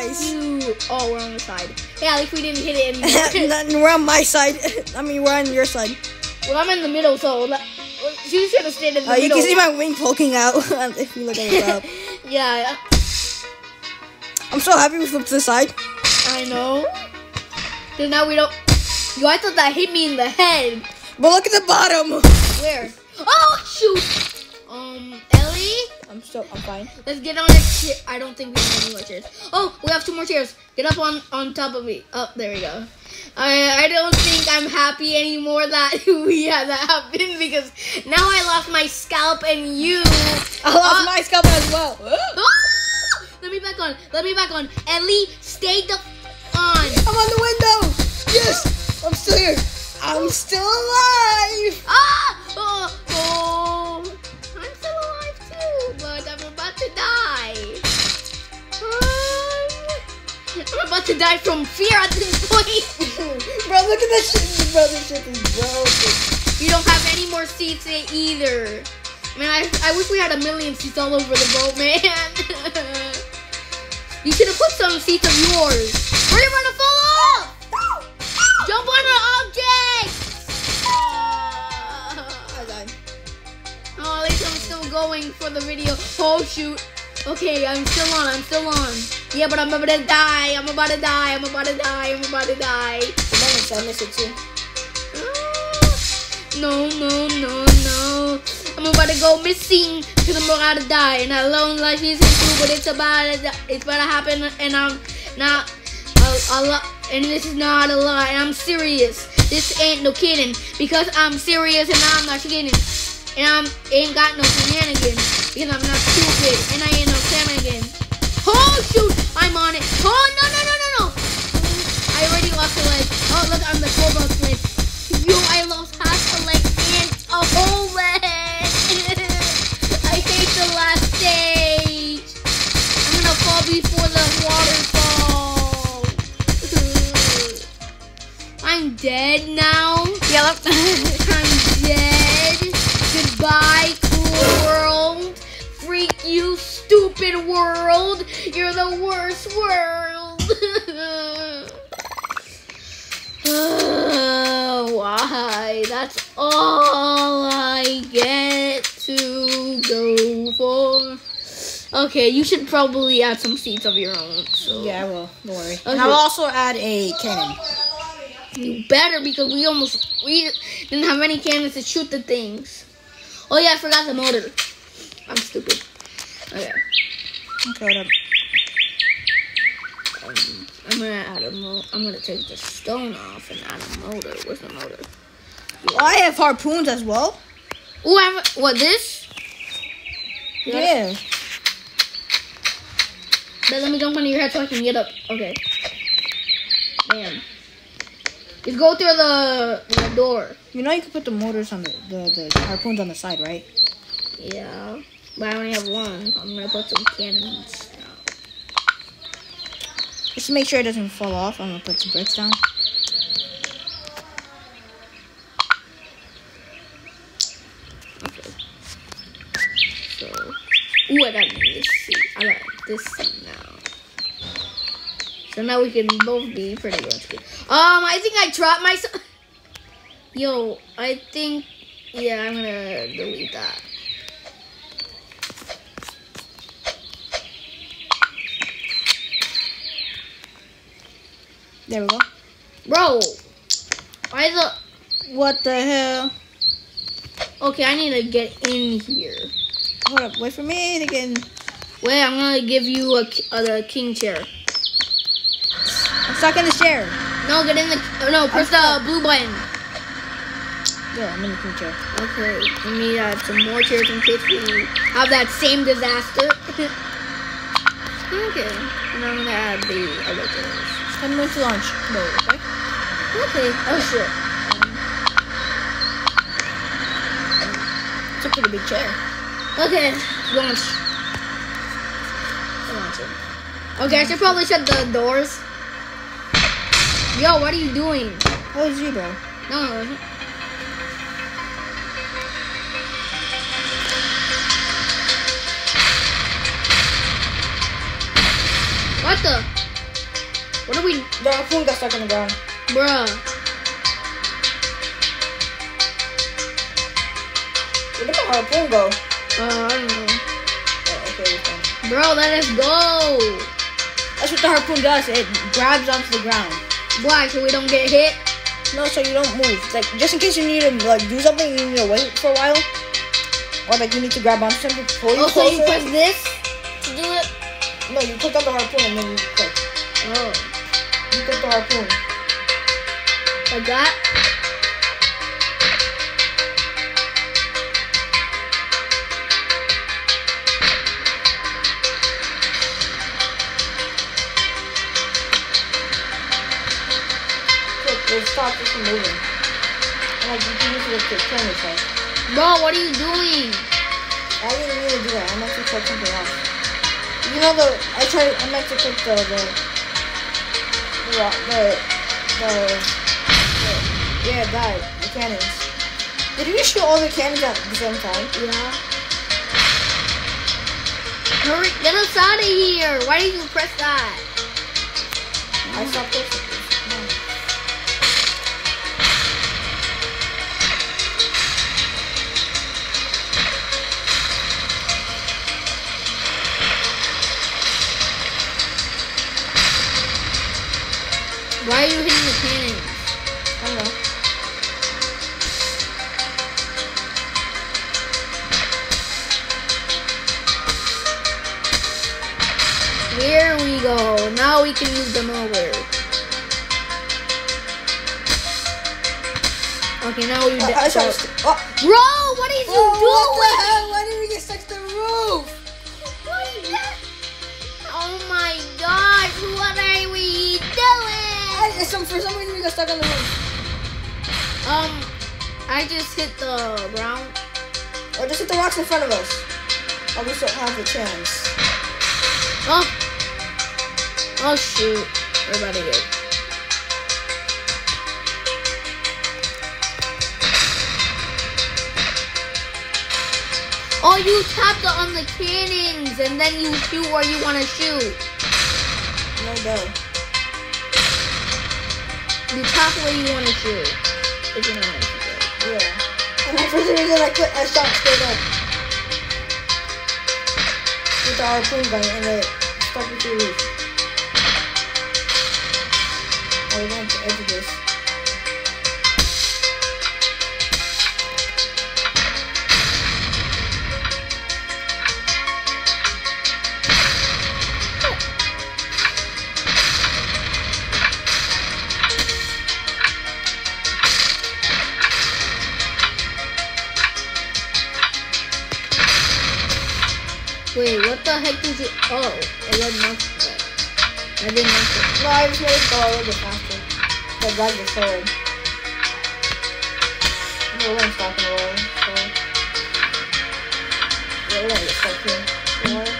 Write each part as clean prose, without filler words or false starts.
Nice. Oh, we're on the side. Yeah, at least we didn't hit it anymore. We're on my side. I mean, we're on your side. Well, I'm in the middle, so you should have stayed in the middle. You can see my wing poking out if you look at the top. Yeah. I'm so happy we flipped to the side. I know. Because now we don't... Yo, I thought that hit me in the head. But look at the bottom. Where? Oh, shoot. Ellie? I'm fine. Let's get on that chair. I don't think we have any more chairs. Oh, we have 2 more chairs. Get up on top of me. Oh, there we go. I don't think I'm happy anymore that we had that happen because now I lost my scalp and you. I lost my scalp as well. Let me back on. Let me back on. Ellie, stay the on. I'm on the window. Yes, I'm still here. I'm still alive. I'm still alive too, but I'm about to die. I'm about to die from fear at this point. Bro, look at that shit. Bro, this shit is broken. You don't have any more seats either. Man, I wish we had 1,000,000 seats all over the boat, man. You should have put some seats of yours. Where are you gonna fall off? Jump on an object! I died. Oh, at least I'm still going for the video. Oh, shoot. Okay, I'm still on. Yeah, but I'm about to die. I'm about to die. I miss it too. No. I'm about to go missing because I'm about to die. And alone life isn't true, but it's about to happen. And I'm not and this is not a lie. I'm serious. This ain't no kidding because I'm serious and I'm not kidding. And I ain't got no shenanigans because I'm not stupid and I ain't no shenanigans. Oh shoot! I'm on it. Oh no! I already lost a leg. Oh look, I'm the cobalt leg. Yo, I lost half a leg and a whole leg. I hate the last stage. I'm gonna fall before the waterfall. I'm dead now. Yep. I'm dead. Goodbye, cool world. Freak you, stupid world. You're the worst world. Why? That's all I get to go for. Okay, you should probably add some seats of your own. So. Yeah, I will. Don't worry. Okay. And I'll also add a cannon. You better because we didn't have any cannons to shoot the things. Oh yeah, I forgot the motor. I'm stupid. Okay. Okay, what up? I'm gonna add I'm gonna take the stone off and add a motor. Where's the motor? Oh, I have harpoons as well. Oh, what this? Yeah. But let me jump under your head so I can get up. Okay. Bam. Just go through the door. You know you can put the motors on the harpoons on the side, right? Yeah. But I only have one. I'm gonna put some cannons now. Just to make sure it doesn't fall off, I'm gonna put some bricks down. Okay. So, ooh, I got this seat. I got this seat now. So now we can both be pretty much good. I think I dropped myself. Yo, I think, yeah, I'm gonna delete that. There we go. Bro, why What the hell? Okay, I need to get in here. Hold up, wait for me to get in. Wait, I'm gonna give you the king chair. I'm stuck in the chair. No, get in the. No, press the blue button. Yeah, I'm in the king chair. Okay, we need some more chairs in case we have that same disaster. Okay, and I'm gonna add the other chairs. I'm going to launch mode, okay? Okay. Oh shit. It's a pretty big chair. Okay, launch. Launch it. Okay, I should probably shut the doors. Yo, what are you doing? What is you, bro? No. What the? What are we? The harpoon got stuck on the ground. Bruh. Where did the harpoon go? I don't know. Oh, okay, it's fine. Bro, let us go. That's what the harpoon does. It grabs onto the ground. Why? So we don't get hit? No, so you don't move. Like, just in case you need to like do something, you need to wait for a while. Or like you need to grab onto something before you So you closer. press this to do it? No, you click on the harpoon and then you click. Oh. You click the harpoon. Like that? Click, it stops it from moving. And like you can use it to turn yourself. Bro, what are you doing? I didn't mean to do that. I meant to click something else. You know I meant to click the cannons. Did you shoot all the cannons at the same time? Yeah. Hurry, get us out of here. Why did you press that? I stopped pressing this. Why are you hitting the cannons? I don't know. Here we go. Now we can move them over. Okay, now we. I tried to Bro, what is you doing? What the hell? Why did we get stuck to the roof? What is that? Oh my gosh, what are we doing? For some reason we got stuck on the roof. I just hit the ground. Or just hit the rocks in front of us. Or we still have a chance. Oh shoot. We're about to get. Oh, you tap on the cannons and then you shoot where you want to shoot. No doubt. You tap where you want to shoot. If you know what I'm saying. Yeah. And for some reason I shot straight up. With the harpoon gun and it stuck with the roof. Oh, we're going to the edge of this. Wait, what the heck did you... Oh, it did nothing. I did nothing. No, I just made it go a little bit faster. So I grabbed the sword. No, we're gonna stop in the water, so... Yeah, we're gonna get stuck here. The water.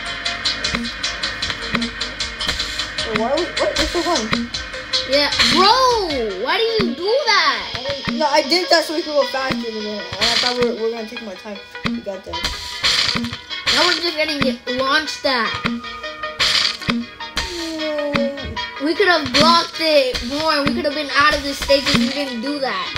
Wait, why are we... What? What's the one? Yeah, bro! Why do you do that? No, I did that so we could go faster than that. And I thought we were gonna take more time to get there. Now we're just getting launched at. We could have blocked it more. We could have been out of this stage if we didn't do that.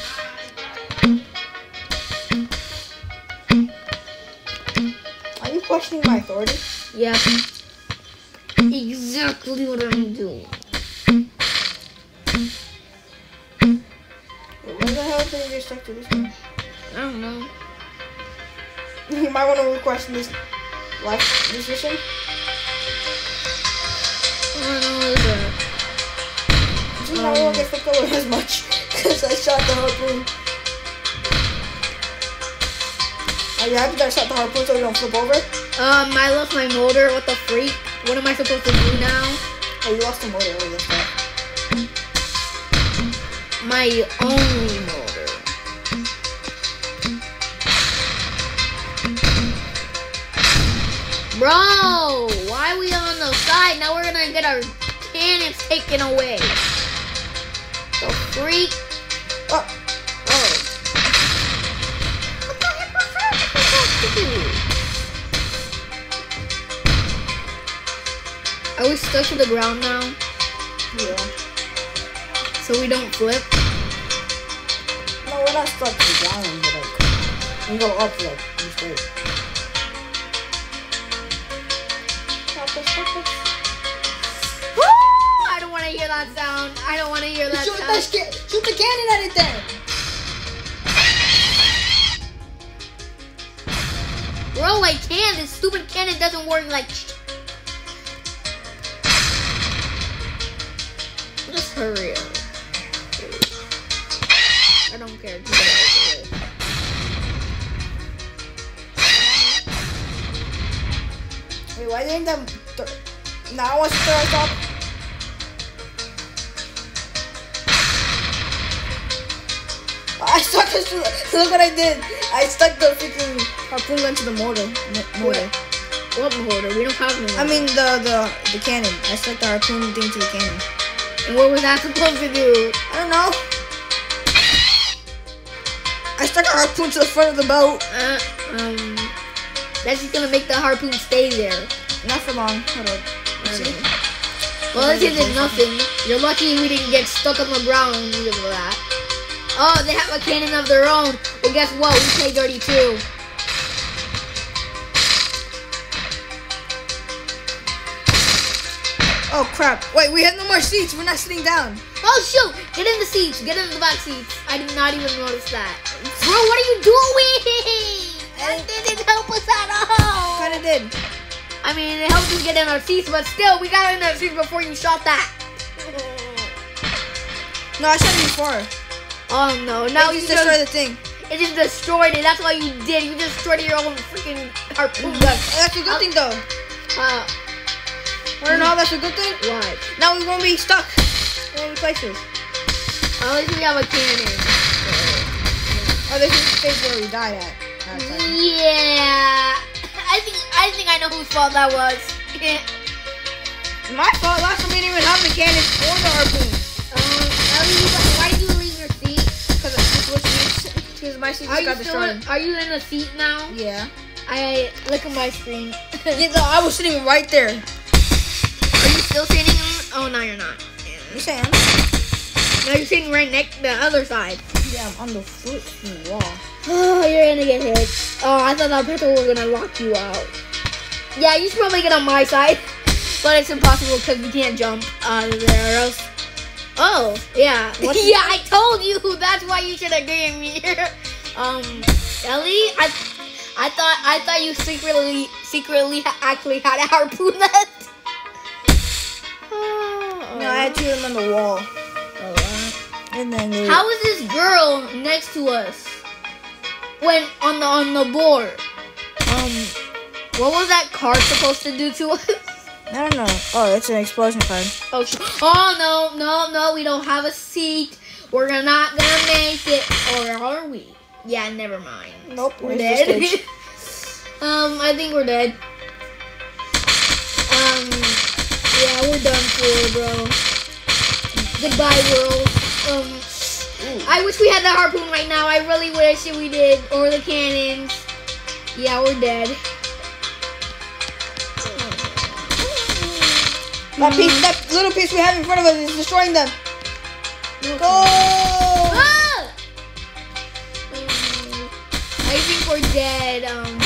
Are you questioning my authority? Yeah. Exactly what I'm doing. Wait, where the hell did you get stuck to this one? I don't know. You might want to question this life decision. I don't know what is that. See, now we won't get flipped over as much because I shot the harpoon. Are you happy that I shot the harpoon so we don't flip over? I lost my motor. What the freak? What am I supposed to do now? Oh, you lost the motor earlier. My only motor. Bro, why are we on the side? Now we're gonna get our cannons taken away. The freak. Oh. What the heck was that supposed to do? Are we stuck to the ground now? Yeah. So we don't flip. No, we're not stuck to the ground, but like, we go up like in straight. Woo! I don't want to hear that sound. I don't want to hear that sound. Shoot the cannon at it then. Bro, I can. This stupid cannon doesn't work like. Just hurry up. I don't care. Just get it over with. Wait, why didn't them? Now I want to throw us up. I stuck this. Look what I did. I stuck the freaking harpoon gun to the mortar. What mortar? We don't have no mortar. I mean the cannon. I stuck the harpoon thing to the cannon. And what was that supposed to do? I don't know. I stuck a harpoon to the front of the boat. That's just gonna make the harpoon stay there. Not for long. Hold on. See? Well, this isn't nothing. You're lucky we didn't get stuck on the ground because of that. Oh, they have a cannon of their own. Well, guess what? We play dirty too. Oh crap! Wait, we have no more seats. We're not sitting down. Oh shoot! Get in the seats. Get in the back seats. I did not even notice that. Bro, what are you doing? That didn't help us at all. Kinda did. I mean, it helped us get in our seats, but still, we got in our seats before you shot that. No, I shot it before. Oh no! Now You you just destroy the thing. It just destroyed it. That's what you did. You destroyed your own freaking harpoon gun. That's a good thing though. I don't know, that's a good thing. Why? Now we won't be stuck in any places. At least we have a cannon. Oh, this is the space where we died at. Yeah. I think I know whose fault that was. My fault. Last time we didn't even have the cannon or the harpoon. Ellie, why did you leave your seat? Because I switched seats. Because my seat just got destroyed. Are you in a seat now? Yeah. I look at my screen. Yeah, no, I was sitting right there. Are you still sitting? Oh no, you're not. You say I'm? No, you're sitting right next to the other side. Yeah, I'm on the freaking wall. Oh, you're gonna get hit. Oh, I thought that people were gonna lock you out. Yeah, you should probably get on my side, but it's impossible because we can't jump out of there. Or else. Oh, yeah. Yeah, I told you. That's why you should have gave me here. Ellie, I thought you secretly actually had a harpoon left. No, I had two of them on the wall. And then how is this girl next to us? When on the board? What was that card supposed to do to us? I don't know. Oh, it's an explosion card. Oh no, we don't have a seat. We're not gonna make it, or are we? Yeah, never mind. Nope, we're dead. I think we're dead. Yeah, we're done for, bro. Goodbye, world. I wish we had the harpoon right now. I really wish we did, or the cannons. Yeah, we're dead. That little piece we have in front of us is destroying them. Okay. Go! Ah! I think we're dead.